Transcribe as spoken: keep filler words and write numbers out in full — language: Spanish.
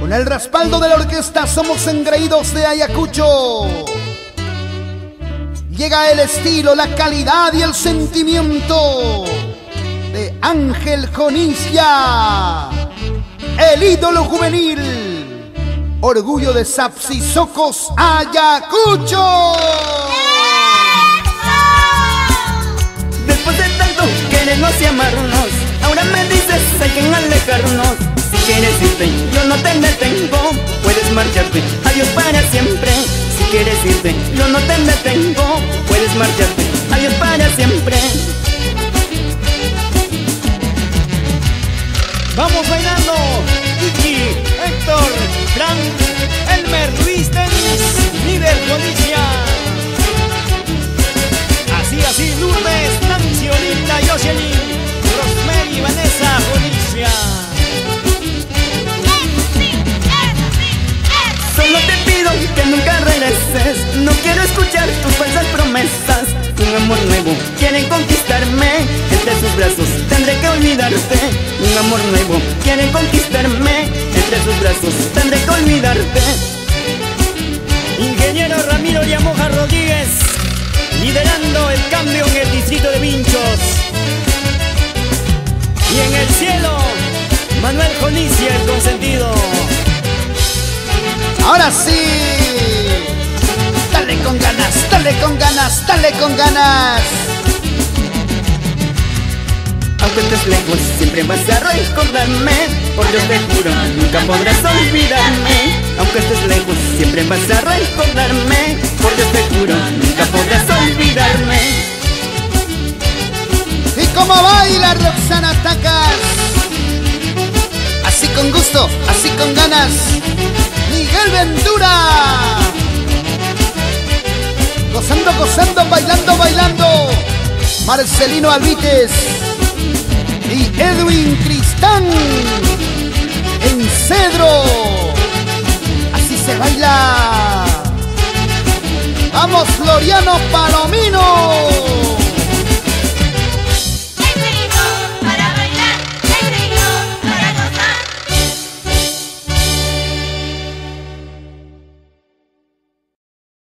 Con el respaldo de la orquesta Somos Engreídos de Ayacucho. Llega el estilo, la calidad y el sentimiento de Ángel Jonicia, el ídolo juvenil, orgullo de Sapsisocos, Ayacucho. Después de tanto querernos y amarnos, ahora me dices hay que alejarnos. Si quieres irte, yo no te detengo. Puedes marcharte, adiós para siempre. Si quieres irte, yo no te detengo. Puedes marcharte, adiós para siempre. Vamos bailando, Iki, Héctor, Frank, Elmer, Luis, Denis, líder Jonicia. Así, así, Lourdes, Nancy, Olinda, Jocelyn, Rosemary, Vanessa, Jonicia. Solo te pido que nunca regreses. No quiero escuchar tus falsas promesas. Un amor nuevo quiere conquistarme. Entre sus brazos tendré que olvidarte. Un amor nuevo quiere conquistarme. Entre sus brazos tendré que olvidarte. Ingeniero Ramiro Llamoja Rodríguez, liderando el cambio en el distrito de Vinchos. Y en el cielo, Manuel Jonicia, el consentido. Ahora sí, dale con ganas, dale con ganas, dale con ganas. Aunque estés lejos, siempre vas a recordarme. Por Dios te juro, nunca podrás olvidarme. Aunque estés lejos, siempre vas a recordarme. Por Dios te juro, nunca podrás olvidarme. ¿Y cómo baila Roxana Tacas? Así con gusto, así con ganas. Miguel Ventura, gozando, gozando, bailando, bailando. Marcelino Alvites y Edwin Cristán en Cedro. Así se baila. Vamos, Floriano Palomino.